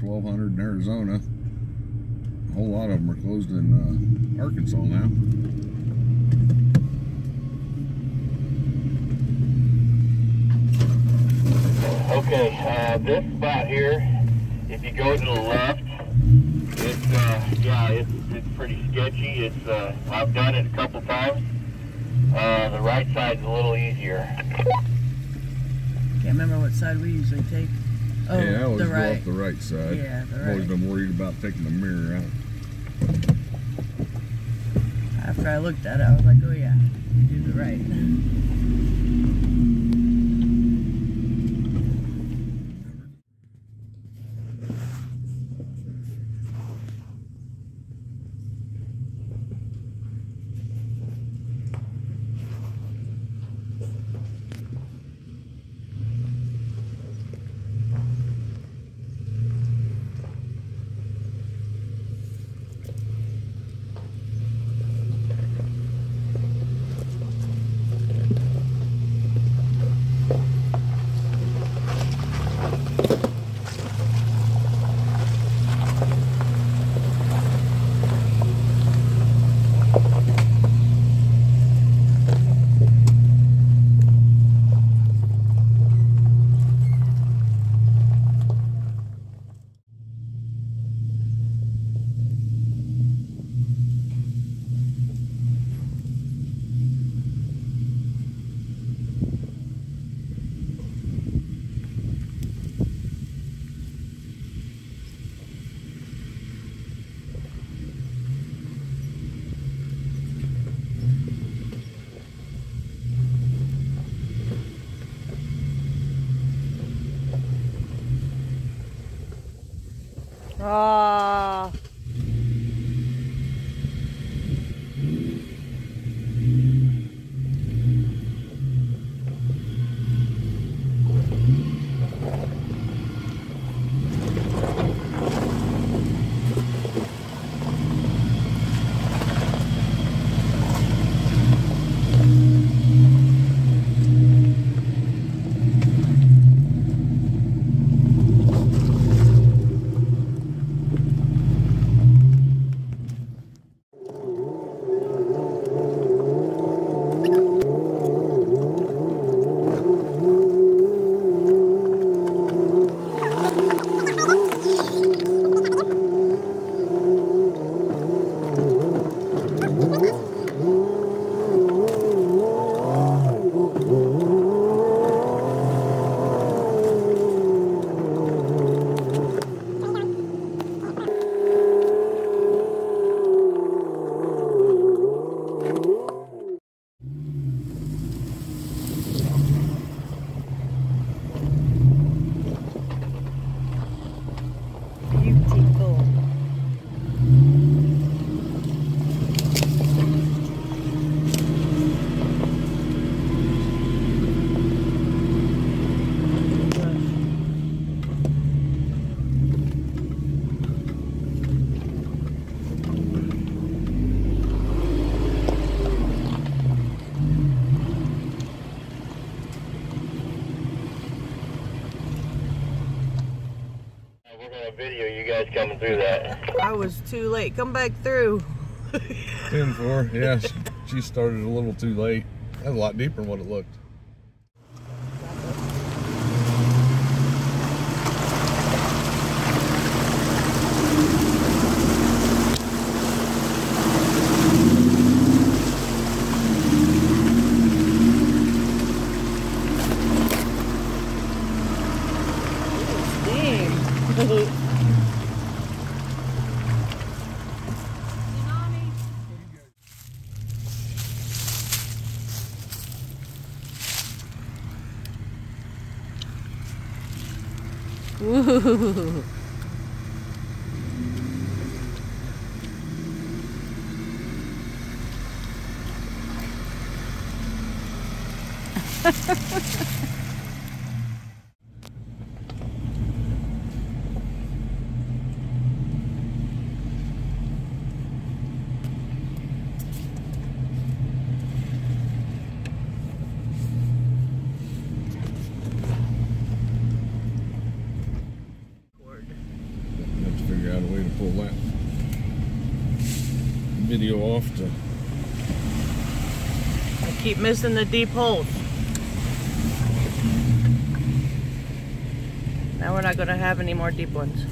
1200 in Arizona. A whole lot of them are closed in Arkansas now. Okay, this spot here, if you go to the left, it's pretty sketchy. I've done it a couple times. The right side's a little easier. Can't remember what side we usually take. Oh, yeah, I always the go right. up the right side. Yeah, the right. I've always been worried about taking the mirror out. After I looked at it, I was like, oh yeah, do the right. Ah. Beautiful. Video you guys coming through that. I was too late. Come back through. 10-4, yeah, she started a little too late. That's a lot deeper than what it looked. Ooh. video off to. I keep missing the deep holes. Now we're not going to have any more deep ones.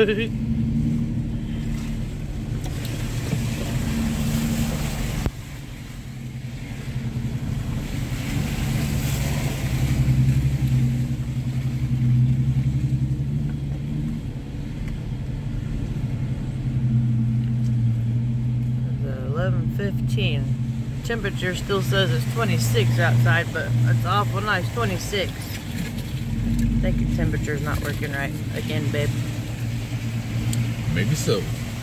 It's 11:15. Temperature still says it's 26 outside, but it's awful nice, 26. I think your temperature's not working right again, babe. Maybe so.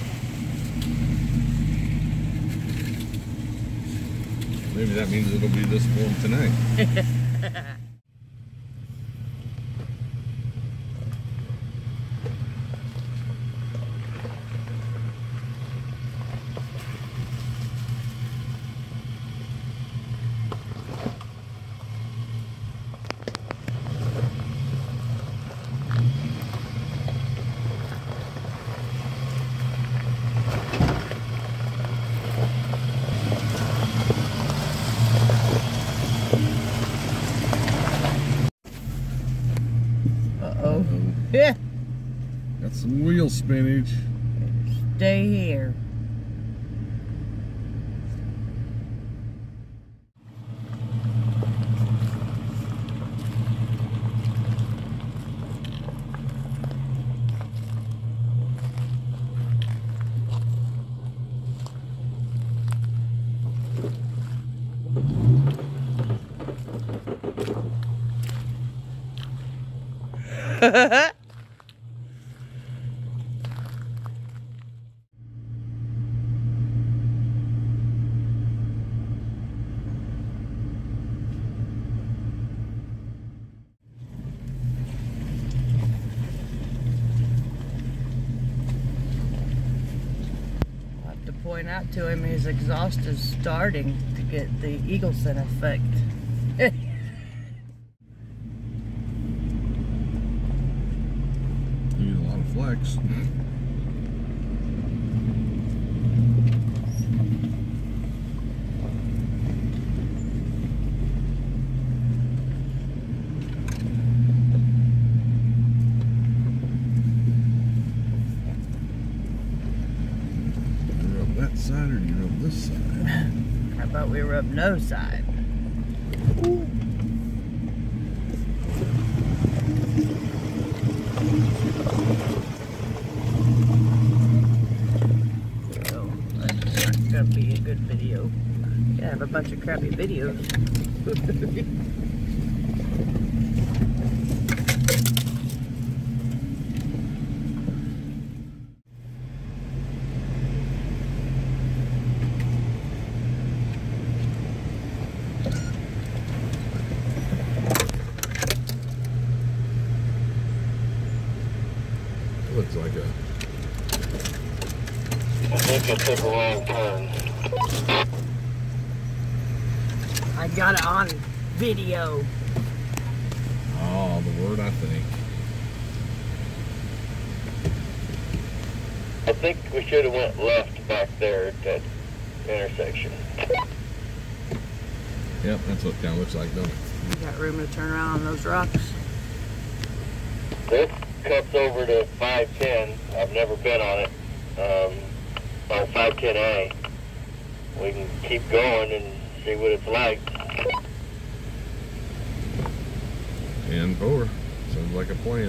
Maybe that means it'll be this warm tonight. Uh-oh. Yeah. Got some wheel spinach. Stay here. Point out to him his exhaust is starting to get the Eagleson effect. Need a lot of flex. Side or do you rub this side? How about we rub no side? Ooh. So, that's not gonna be a good video. Gonna have a bunch of crappy videos. Looks like a. I think it took a wrong turn. I got it on video. Oh, the word I think. I think we should have went left back there at that intersection. Yep, that's what it kind of looks like, don't it? You got room to turn around on those rocks. This cuts over to 510. I've never been on it. On 510A. We can keep going and see what it's like. 10-4. Sounds like a plan.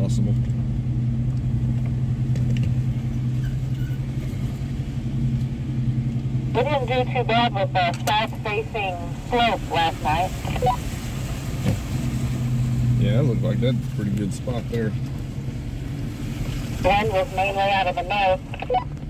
possible. We didn't do too bad with the south-facing slope last night. Yeah, it looked like that's a pretty good spot there. Wind was mainly out of the north.